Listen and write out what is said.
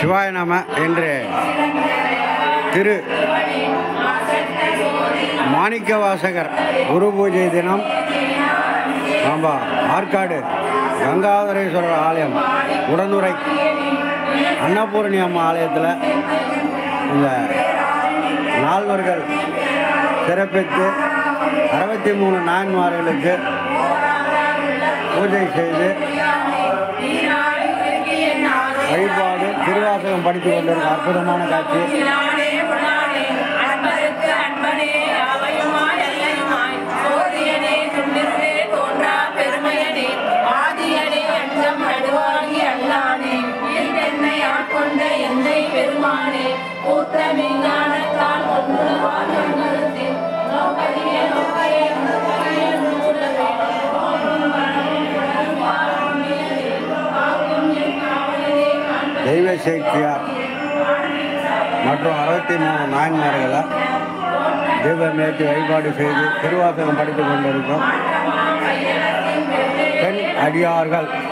சிவாய நம என்று திரு மாணிக்கவாசகர் குரு பூஜை தினம் நம்ம ஆற்காடு கங்காதரேஸ்வரர் ஆலயம் உடனுரை அன்னபூரணி அம்மா ஆலயத்தில் இந்த நால்வர்கள் சிறப்பித்து 63 நாயன்மார்களுக்கு பூஜை செய்து வழிபாடு திருவாசகம் படித்துக் கொண்டிருக்கும் அற்புதமான காட்சி. தெய்வ சேக்கியார் மற்றும் 63 நாயன்மார்களை தீபமேற்றி வழிபாடு செய்து திருவாசகம் படித்துக் கொண்டிருக்கும் பெண் அடியார்கள்